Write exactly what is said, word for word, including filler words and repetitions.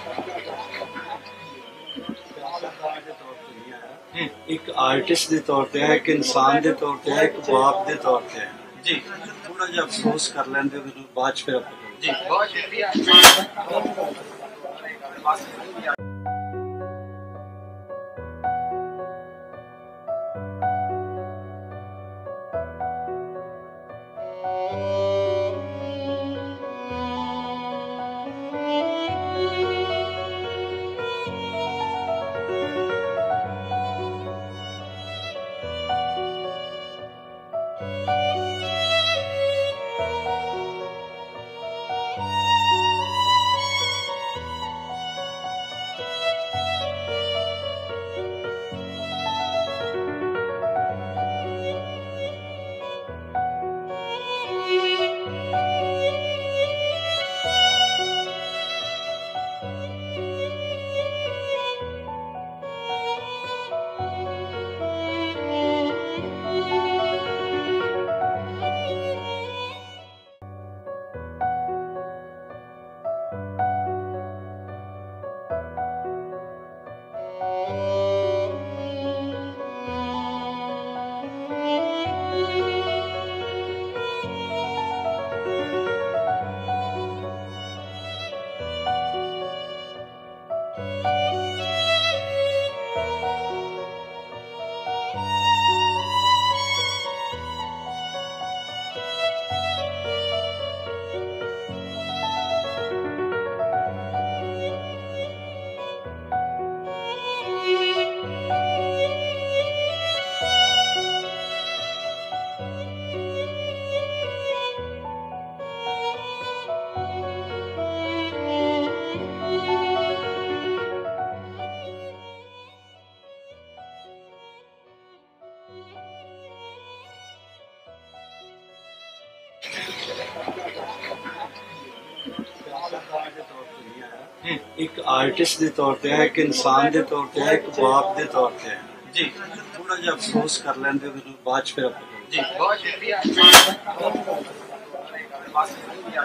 एक आर्टिस्ट के तौर पर है, एक इंसान के तौर पर है, एक बाप के तौर पर है जी। थोड़ा जिहा अफसोस कर लेंदे बाद च, फिर आप जी। एक आर्टिस्ट के तौर पर है, एक इंसान के तौर पर है, एक बाप के तौर पर है जी। थोड़ा जिहा अफसोस कर लेंदे बाद च, फिर आप जी।